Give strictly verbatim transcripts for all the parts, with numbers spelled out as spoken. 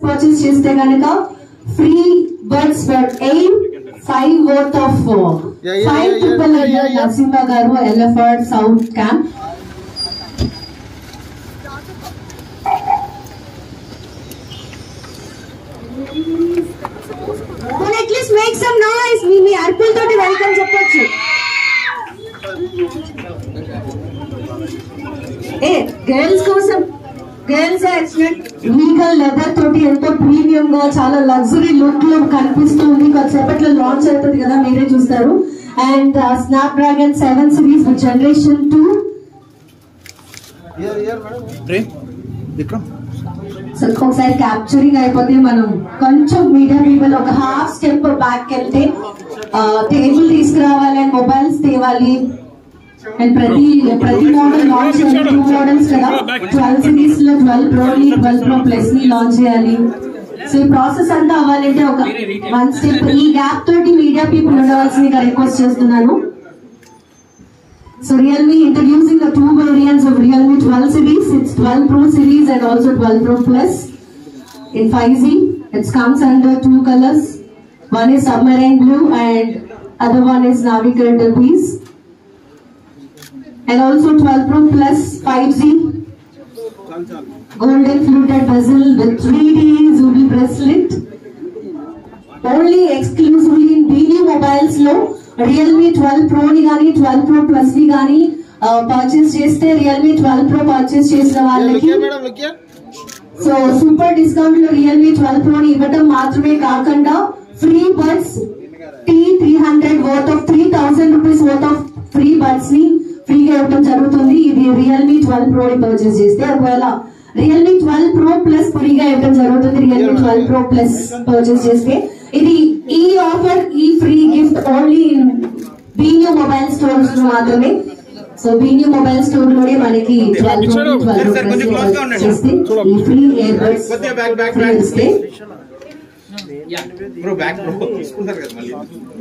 purchase చేస్తే గనుక free buds for eight five worth of uh, yeah, yeah, five yeah, people yeah, yeah, yeah. Nasimba Garu Elephant South Camp. Can at least make some noise? We me arpul toti welcome చెప్పొచ్చు. ఏ girls కోసం girls excellent legal leather తోటి ఎంతో premium గా చాలా luxury look లో కనిపిస్తుంది. కొద్దిసేపట్లో లాంచ్ అవుతుంది కదా, మీరే చూస్తారు. And Snapdragon seven series generation two. So ఒకసారి క్యాప్చరింగ్ అయిపోతే మనం కొంచెం మీడియా పీపుల్ ఒక హాఫ్ స్టెప్ బ్యాక్ వెళ్తే టేబుల్ తీసుకురావాలి అండ్ మొబైల్స్ తేవాలి. అండ్ ప్రతి ప్రతి మోడల్ లాంచ్ చేయాలి. టూ మోడల్స్ కదా, ట్వెల్వ్ సిరీస్ లో ట్వెల్వ్ ప్రో ని ట్వెల్వ్ ప్రో ప్లస్ ని లాంచ్ చేయాలి. సో ఈ ప్రాసెస్ అంతా అవ్వాలంటే ఒక వన్ స్టెప్ ఈ గ్యాప్ తోటి మీడియా పీపుల్ ఉండవలసిందిగా రిక్వెస్ట్ చేస్తున్నాను. So Realme introducing the two variants of Realme twelve series. It's twelve Pro series and also twelve Pro Plus in five G. It comes under two colors. One is submarine blue and other one is navigator piece. And also twelve Pro Plus five G. Golden fluted bezel with three D Zubi bracelet. Only exclusively in B new mobiles low. Realme twelve Pro ni gaani twelve Pro Plus ni gaani purchase cheste Realme twelve Pro purchase chesina vallaki so super discount lo Realme twelve Pro ni ivatam maatrame kaakanda free buds T three hundred worth of three thousand rupees worth of free buds ni free ga ivatam jarugutundi. Idi Realme twelve Pro ni purchase cheste okavela Realme twelve Pro Plus free ga ivatam jarugutundi. Realme twelve Pro Plus purchase cheste ఇది ఈ offer ఈ free gift only in BNew mobile stores లో మాత్రమే. So బీన్యూ mobile store లోనే మనకి twelve చేస్తే ఈ free earbuds free ఇస్తే బ్రో బ్యాక్ బ్రో తీసుకుంటారు కదా మళ్ళీ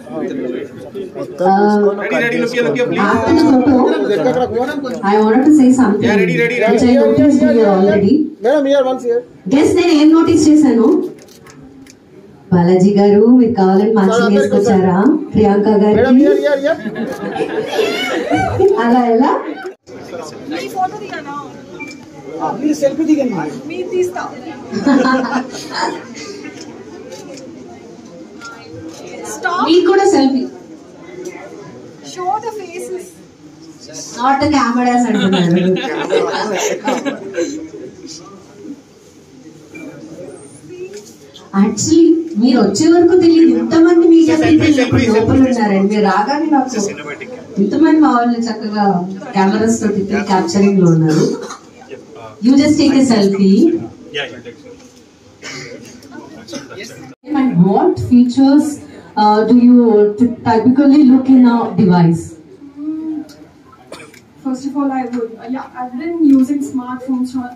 I wanted to say something. Yeah, ready, ready, ready. I noticed here already. Madam, here once here. Guess నేను ఏం నోటీస్ చేశాను, బాలాజీ గారు మీరు కావాలని మంచి వేసుకొచ్చారా ప్రియాంక గారు అలా ఎలా మీకు కూడా సెల్ఫీ నాట్ కెమెరాస్ అంటున్నారు. యాక్చువల్లీ మీరు వచ్చే వరకు తెలియదు ఇంతమంది మీడియా పీపుల్ లోపల ఉన్నారండి. మీరు రాగానే నాకు ఇంతమంది మా వాళ్ళు చక్కగా కెమెరాస్ తోటి క్యాప్చరింగ్ లో ఉన్నారు. You just take a selfie. And what features uh, do you typically look in a device? First of all, I would uh, yeah, I've been using smartphones for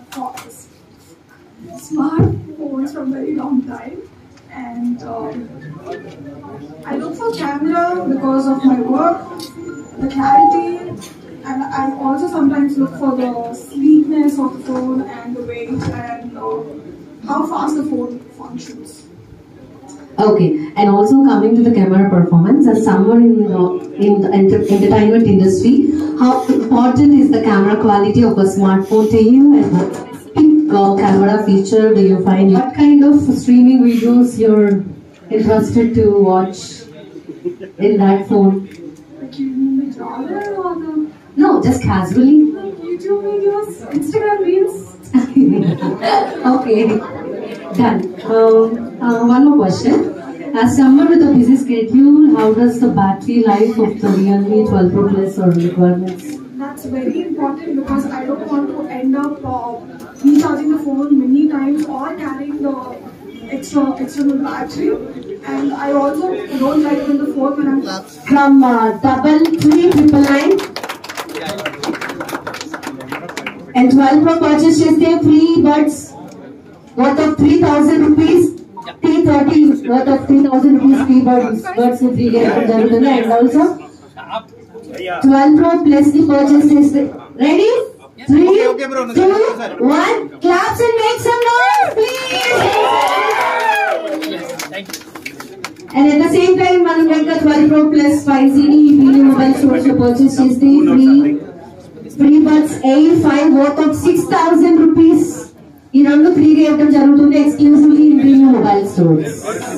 smartphones for a very long time, and um, I look for camera because of my work, the clarity, and I also sometimes look for the sleekness of the phone and the weight and uh, how fast the phone functions. Okay, and also coming to the camera performance, as someone in the, in the enter entertainment industry, how important is the camera quality of a smartphone to you, and what uh, camera feature do you find? What kind of streaming videos you're interested to watch in that phone? Like you mean the genre or the? No, just casually. Like YouTube videos, Instagram reels. Okay, done. Um, uh, one more question. As someone with a busy schedule, how does the battery life of the Realme twelve Pro Plus or requirements? That's very important because I don't want to end up uh, recharging the phone many times or carrying the extra external battery. And I also don't like when the phone when I'm from uh, double three triple nine and twelve Pro purchase cheste free buds worth of three thousand rupees. T thirty worth of three thousand rupees free buds buds free get jarugutundi. And also twelve Pro Plus the purchase cheste. Ready? Three, two, one. Claps and make some noise, please. And at the same time, మనం కనుక twelve Pro Plus five G ని video mobile stores లో purchase చేస్తే free free buds air five worth of six thousand rupees ఈ రెండు ఫ్రీగా ఇవ్వడం జరుగుతుంది exclusively in video mobile stores.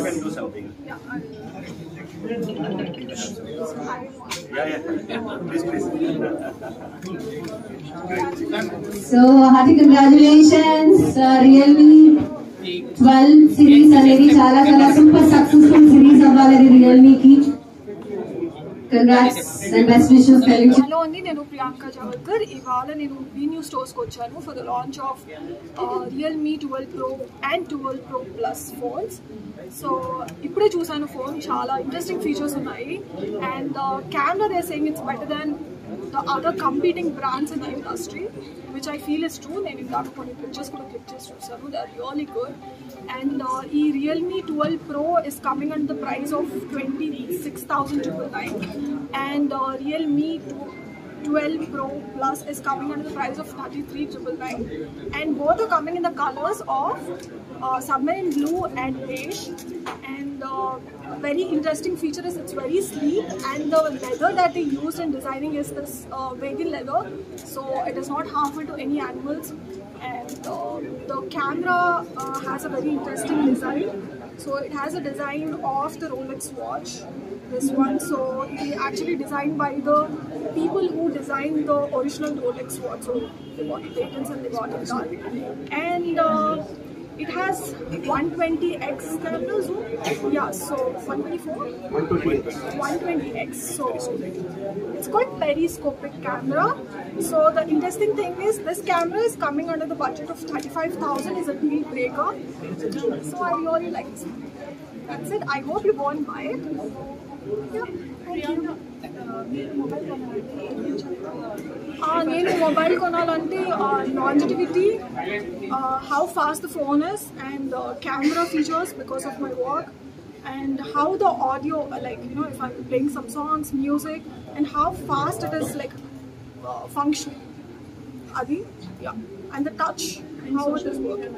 So hearty congratulations, uh, Realme twelve series అనేది చాలా చాలా సూపర్ సక్సెస్ఫుల్ సిరీస్ అవ్వాలని Realme కి congrats and best wishes Telugu. Hello అండి, నేను ప్రియాంక జావల్కర్. ఇవాళ నేను వీ న్యూ స్టోర్స్కి వచ్చాను for the launch of Realme twelve pro and twelve pro plus phones. So ఇప్పుడే చూసాను ఫోన్, చాలా ఇంట్రెస్టింగ్ ఫీచర్స్ ఉన్నాయి. And camera they saying it's better than the other competing brands in the industry, which I feel is true. నేను ఇందాక కొన్ని pictures కూడా click చేసి చూసాను, they are really good. And ఈ Realme twelve pro is coming at the price of twenty six thousand triple nine and Realme twelve Pro Plus is coming under the price of thirty-three thousand nine hundred ninety-nine, and both are coming in the colors of uh, submarine blue and beige. And uh, very interesting feature is it's very sleek, and the leather that they used in designing is this uh, vegan leather, so it is not harmful to any animals. And uh, the camera uh, has a very interesting design. So it has a design of the Rolex watch, this one. So they actually designed by the people who designed the original Rolex watch. So they got patents and they got it done. And uh, it has one twenty x camera zoom. Yeah, so one twenty-four? one twenty x. So it's quite periscopic camera. So the interesting thing is this camera is coming under the budget of thirty-five thousand, is a deal breaker. So I really like this. That's it. I hope you won't buy it. Yeah, thank you. నేను mobile కొనాలంటే longevity, how fast the phone is, and camera features because of my work, and how the audio, like, you know, if I'm playing some songs, music, and how fast it is, like, uh, functioning. Adi, yeah, and the touch, how it is working.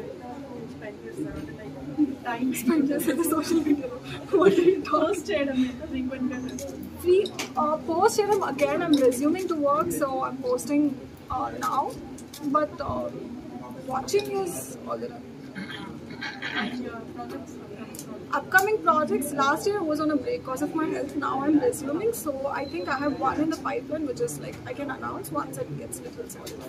Time spent as a social media. What do you post cheyadam frequently? Free uh, post cheyadam again. I'm resuming to work, so I'm posting uh, now. But uh, watching is all the time. Upcoming projects. Last year I was on a break because of my health. Now I'm resuming, so I think I have one in the pipeline, which is like I can announce once it gets little sorted.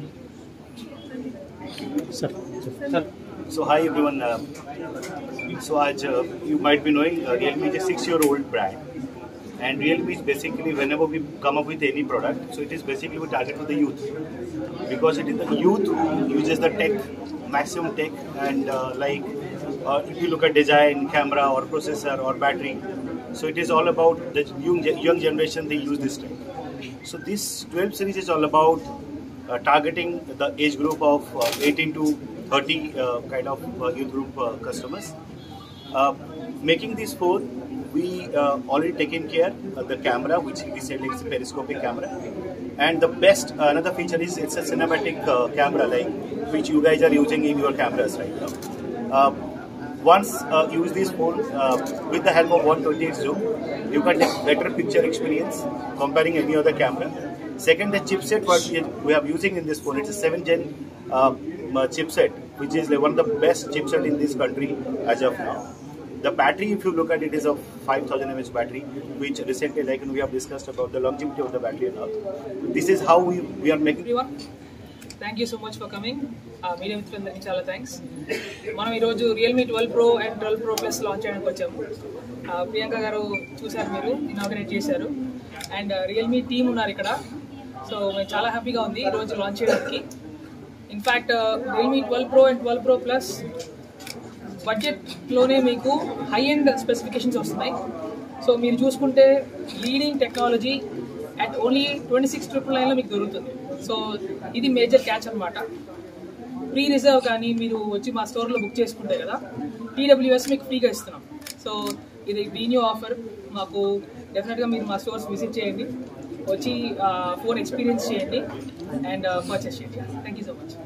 Sir, sir. So hi everyone. Uh, so as uh, you might be knowing, uh, Realme is a six-year-old brand, and Realme is basically, whenever we come up with any product, so it is basically we target for the youth, because it is the youth who uses the tech, maximum tech, and uh, like uh, if you look at design, camera, or processor, or battery, so it is all about the young young generation. They use this tech. So this twelve series is all about uh, targeting the age group of uh, eighteen to thirty uh, kind of uh, youth group uh, customers. Uh, making this phone, we uh, already taken care of the camera, which we said is a periscopic camera, and the best uh, another feature is it's a cinematic uh, camera, like which you guys are using in your cameras right now. Uh, once uh, you use this phone uh, with the help of one twenty x zoom, you can take better picture experience comparing any other camera. Second, the chipset what we are using in this phone, it's a seven gen uh, chipset, which is like one of the best chipset in this country as of now. The battery, if you look at it, is a five thousand milliamp hour battery, which recently, like we have discussed about the longevity of the battery and all. This is how we, we are making. Everyone, thank you so much for coming. Media మిత్రులందరికీ చాలా thanks. మనం ఈరోజు Realme twelve pro and twelve pro plus launch చేయడానికి వచ్చాము. ప్రియాంక గారు చూసారు, మీరు inaugurate చేశారు, అండ్ రియల్మీ టీమ్ ఉన్నారు ఇక్కడ. సో మేము చాలా హ్యాపీగా ఉంది ఈరోజు లాంచ్ చేయడానికి. In fact Realme twelve pro and twelve pro plus బడ్జెట్లోనే మీకు హై ఎండ్ స్పెసిఫికేషన్స్ వస్తున్నాయి. సో మీరు చూసుకుంటే leading technology at only twenty six triple నైన్లో మీకు దొరుకుతుంది. సో ఇది మేజర్ క్యాచ్ అనమాట. ప్రీ రిజర్వ్ కానీ మీరు వచ్చి మా స్టోర్లో బుక్ చేసుకుంటే కదా, టీడబ్ల్యూఎస్ మీకు ఫ్రీగా ఇస్తున్నాం. సో ఇది రీన్యూ ఆఫర్. మాకు డెఫినెట్గా మీరు మా స్టోర్స్ విజిట్ చేయండి, వచ్చి ఫోన్ ఎక్స్పీరియన్స్ చేయండి అండ్ పర్చేస్ చేయండి. Thank you so much.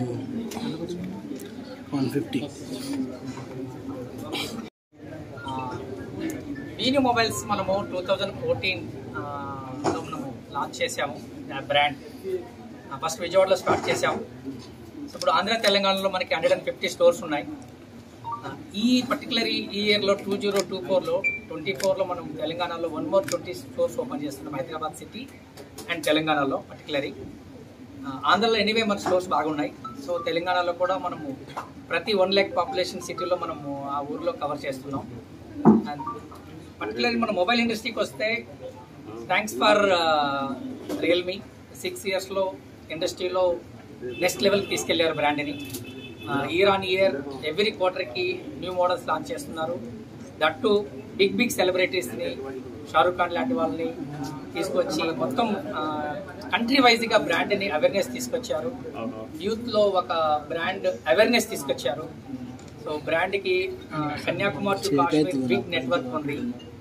One fifty వీని మొబైల్స్ మనము టూ థౌజండ్ ఫోర్టీన్ లో మనము లాంచ్ చేసాము బ్రాండ్. ఫస్ట్ విజయవాడలో స్టార్ట్ చేసాము. సో ఇప్పుడు ఆంధ్ర తెలంగాణలో మనకి హండ్రెడ్ అండ్ ఫిఫ్టీ స్టోర్స్ ఉన్నాయి. ఈ పర్టికులర్ ఈ ఇయర్లో టూ జీరో టూ ఫోర్లో ట్వంటీ ఫోర్లో మనం తెలంగాణలో one more twenty stores open చేస్తున్నాం, హైదరాబాద్ సిటీ అండ్ తెలంగాణలో పర్టికులరీ. ఆంధ్రలో ఎనీవే మన స్టోర్స్ బాగున్నాయి. సో తెలంగాణలో కూడా మనము ప్రతి వన్ ల్యాక్ పాపులేషన్ సిటీలో మనము ఆ ఊర్లో కవర్ చేస్తున్నాం. అండ్ పర్టికులర్లీ మన మొబైల్ ఇండస్ట్రీకి వస్తే థ్యాంక్స్ ఫర్ రియల్మీ. సిక్స్ ఇయర్స్లో ఇండస్ట్రీలో నెక్స్ట్ లెవెల్కి తీసుకెళ్లారు బ్రాండ్ని. ఇయర్ ఆన్ ఇయర్ ఎవ్రీ క్వార్టర్కి న్యూ మోడల్స్ లాంచ్ చేస్తున్నారు. దట్ టు బిగ్ బిగ్ సెలబ్రిటీస్ని, షారూక్ ఖాన్ లాంటి వాళ్ళని తీసుకొచ్చి మొత్తం కంట్రీ వైజ్గా బ్రాండ్ని అవేర్నెస్ తీసుకొచ్చారు. యూత్లో ఒక బ్రాండ్ అవేర్నెస్ తీసుకొచ్చారు. సో బ్రాండ్కి Kanyakumari to Kashmir big network ఉంది.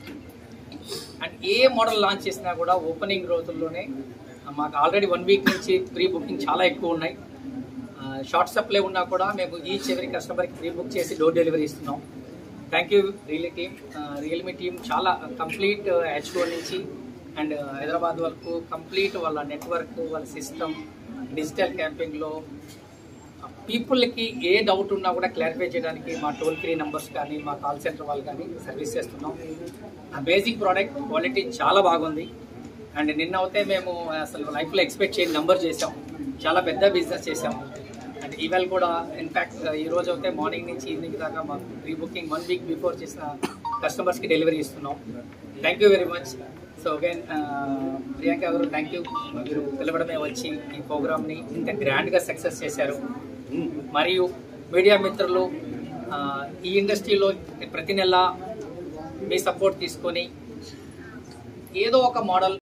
అండ్ ఏ మోడల్ లాంచ్ చేసినా కూడా ఓపెనింగ్ రోజుల్లోనే మాకు ఆల్రెడీ వన్ వీక్ నుంచి ప్రీ బుకింగ్ చాలా ఎక్కువ ఉన్నాయి. షార్ట్ సప్లై ఉన్నా కూడా మేము ఈచ్ ఎవరీ కస్టమర్కి ప్రీ బుక్ చేసి డోర్ డెలివరీ ఇస్తున్నాం. Thank you Realme team. Realme team చాలా కంప్లీట్ హెచ్ టూ నుంచి అండ్ హైదరాబాద్ వరకు కంప్లీట్ వాళ్ళ నెట్వర్క్, వాళ్ళ సిస్టమ్, డిజిటల్ క్యాంపింగ్లో పీపుల్కి ఏ డౌట్ ఉన్నా కూడా క్లారిఫై చేయడానికి మా టోల్ ఫ్రీ నెంబర్స్ కానీ మా కాల్ సెంటర్ వాళ్ళు కానీ సర్వీస్ చేస్తున్నాం. ఆ బేసిక్ ప్రోడక్ట్ క్వాలిటీ చాలా బాగుంది. అండ్ నిన్న అయితే మేము అసలు లైఫ్లో ఎక్స్పెక్ట్ చేయని నెంబర్ చేసాం. చాలా పెద్ద బిజినెస్ చేసాం. అండ్ ఈవేళ కూడా ఇన్ఫ్యాక్ట్ ఈ రోజు అయితే మార్నింగ్ నుంచి ఈవినింగ్ దాకా మాకు pre booking one week before చేసిన కస్టమర్స్కి డెలివరీ ఇస్తున్నాం. Thank you very much. So again Priyanka garu thank you. మీరు పిలవడమే వచ్చి ఈ ప్రోగ్రామ్ని ఇంత గ్రాండ్గా సక్సెస్ చేశారు. మరియు మీడియా మిత్రులు ఈ ఇండస్ట్రీలో ప్రతి నెల మీ సపోర్ట్ తీసుకొని ఏదో ఒక మోడల్